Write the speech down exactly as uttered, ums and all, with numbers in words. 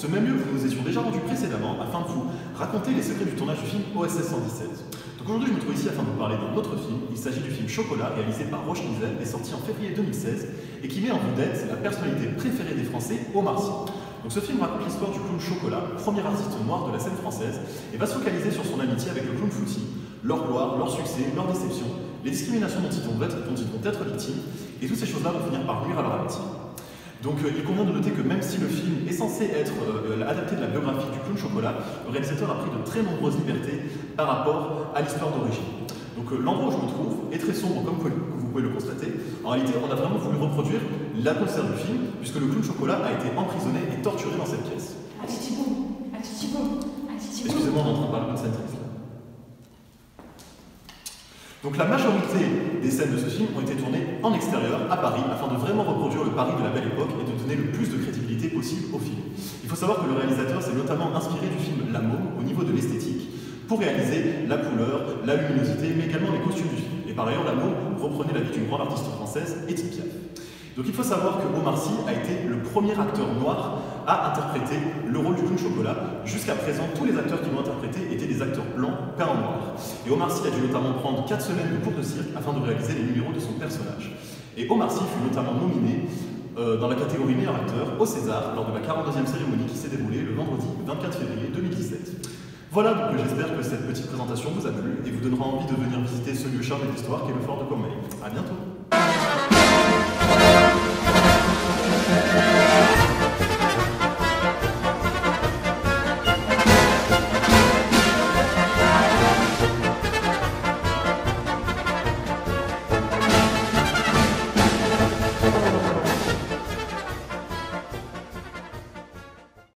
ce même lieu où nous nous étions déjà rendus précédemment afin de vous raconter les secrets du tournage du film O S S cent dix-sept. Donc aujourd'hui, je me trouve ici afin de vous parler d'un autre film. Il s'agit du film Chocolat, réalisé par Roche Nizel et sorti en février deux mille seize et qui met en vedette la personnalité préférée des Français, Omar Sy. Donc ce film raconte l'histoire du clown Chocolat, premier artiste noir de la scène française, et va se focaliser sur son amitié avec le clown Fouty, leur gloire, leur succès, leur déception, les discriminations dont ils vont être, dont ils vont être victimes, et toutes ces choses-là vont finir par nuire à leur amitié. Donc euh, il convient de noter que même si le film est censé être euh, adapté de la biographie du clown Chocolat, le réalisateur a pris de très nombreuses libertés par rapport à l'histoire d'origine. Donc euh, l'endroit où je me trouve est très sombre, comme vous pouvez le constater. En réalité, on a vraiment voulu reproduire l'atmosphère du film, puisque le clown Chocolat a été emprisonné et torturé dans cette pièce. Excusez-moi, on est en train de parler de scène triste. Donc la majorité des scènes de ce film ont été tournées en extérieur, à Paris, afin de vraiment reproduire le Paris de la belle époque et de donner le plus de crédibilité possible au film. Il faut savoir que le réalisateur s'est notamment inspiré du film La Môme au niveau de l'esthétique pour réaliser la couleur, la luminosité, mais également les costumes du film. Et par ailleurs, La Môme reprenait la vie d'une grande artiste française, Edith Piaf. Donc il faut savoir que Omar Sy a été le premier acteur noir à interpréter le rôle du clown Chocolat. Jusqu'à présent, tous les acteurs qui l'ont interprété étaient des acteurs blancs peints en noir. Et Omar Sy a dû notamment prendre quatre semaines de cours de cirque afin de réaliser les numéros de son personnage. Et Omar Sy fut notamment nominé euh, dans la catégorie meilleur acteur au César lors de la quarante-deuxième cérémonie qui s'est déroulée le vendredi vingt-quatre février deux mille dix-sept. Voilà, donc j'espère que cette petite présentation vous a plu et vous donnera envie de venir visiter ce lieu charmé d'histoire qu'est le fort de Cormeilles. A bientôt.